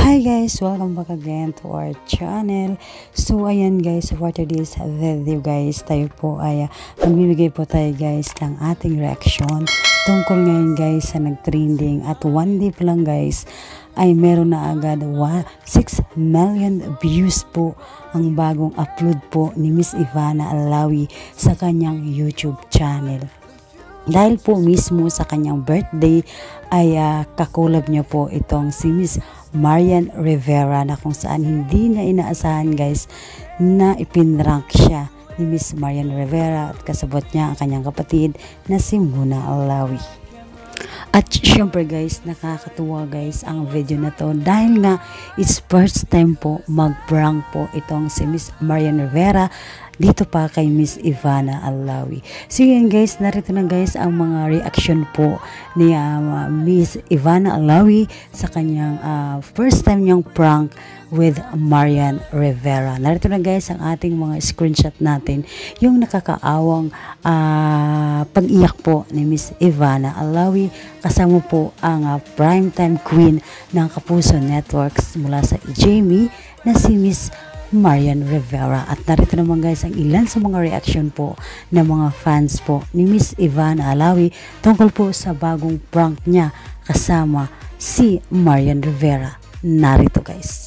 Hi guys, welcome back again to our channel. So ayan guys, for today's video guys, tayo po ay magbibigay po tayo guys ng ating reaction tungkol ngayon guys sa nagtrending at one day pa lang guys ay meron na agad 6 million views po ang bagong upload po ni Miss Ivana Alawi sa kanyang YouTube channel. Dahil po mismo sa kanyang birthday ay kakulab niya po itong si Miss Marian Rivera na kung saan hindi niya inaasahan guys na ipinrank siya ni Miss Marian Rivera at kasabot niya ang kanyang kapatid na si Muna Alawi. At syempre guys, nakakatuwa guys ang video na to dahil nga it's first time po mag-prank po itong si Miss Marian Rivera dito pa kay Miss Ivana Alawi. So yun guys, narito na guys ang mga reaction po ni Miss Ivana Alawi sa kanyang first time niyang prank with Marian Rivera. Narito na guys ang ating mga screenshot natin, yung nakakaawang pag-iyak po ni Miss Ivana Alawi kasama po ang primetime queen ng Kapuso Networks mula sa Jamie na si Miss Marian Rivera. At narito naman guys ang ilan sa mga reaction po ng mga fans po ni Miss Ivana Alawi tungkol po sa bagong prank niya kasama si Marian Rivera. Narito guys.